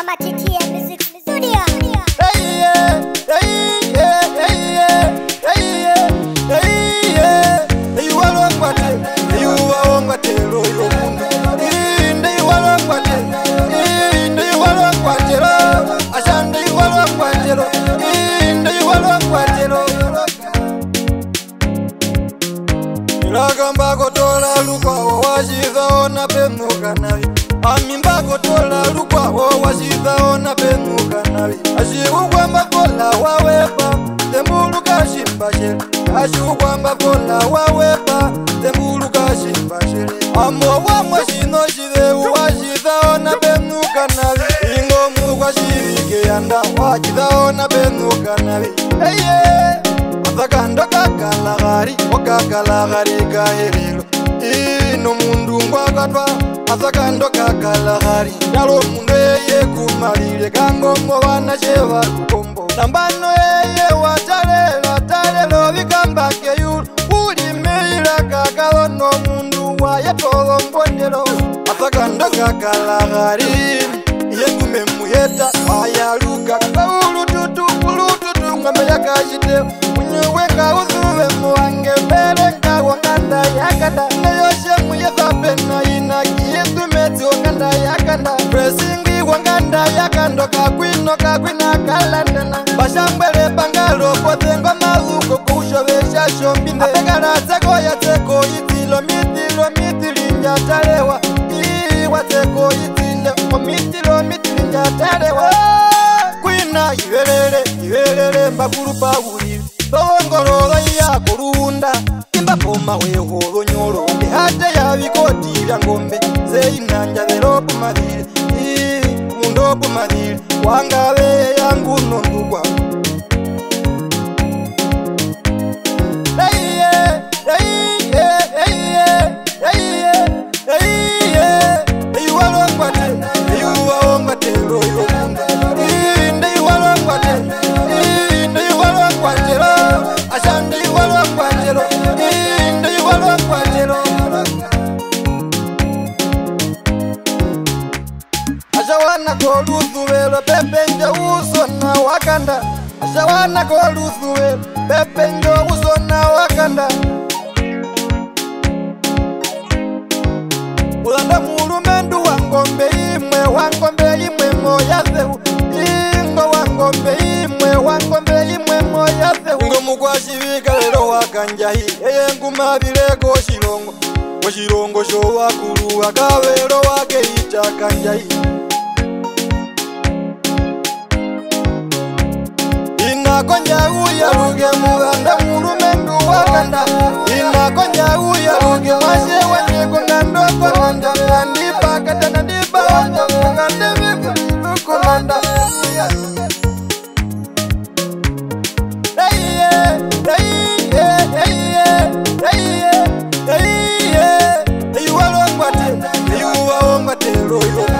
Mama TTM Music Studio. Mbako tola lukwa wajitha ona penuka navi Mbako tola lukwa wajitha ona penuka navi Ashikugwa mbakola wawepa Tembuluka shimbashele Ashikugwa mbakola wawepa Tembuluka shimbashele Amowa mwashino shideu wajitha ona penuka navi Ingo mukwa shivike yanda wajitha ona penuka navi Azakando kakalagari, okakalagari kaherero Ino mundu ngwakatwa, azakando kakalagari Yalo mundu eye kumalire, kangongo wana sheva lukombo Nambano eye watarelo vikambake yulu Uli meira kakalono mundu waya todo mbondelo Azakando kakalagari, yengume muyeta ayaluka Ulututu, ngame yakashite Weka uzuwe mwange berenga wakanda yakanda Nayoshe muyeza pena ina kietu meti wakanda yakanda Presingi wakanda yakando kakwina kalandana Bashambele bangalo potengo mazuko kushovesha shombinde Apegara teko ya teko itilo mitilinja tarewa Iwa teko mitilo tarewa Kwina ivelele mbakuru pawuli Tongorola ya kurunda Kimba poma weho nyoro Hata ya vikoti vya ngombe Zeinanja veropu madhiri Mundopu madhiri Wangawe yangu nondugwa Ashawana koluthuwelo pepenjo uso na wakanda Ashawana koluthuwelo pepenjo uso na wakanda Ulanda mulumendu wangombe imwe moyatheu Ingo wangombe imwe moyatheu Ingo mukwashivika lero wakanjahi Eye ngumabileko shirongo sho wakulu wakawelo wake ichakanjahi Inakonya uya ruge muganda mulumendu wakanda Inakonya uya ruge washe wanyeko nandoko nanda Nandipa kata nandipa wanya muganda viku nanda Eyuwa longwate, eyuwa ongwate loyo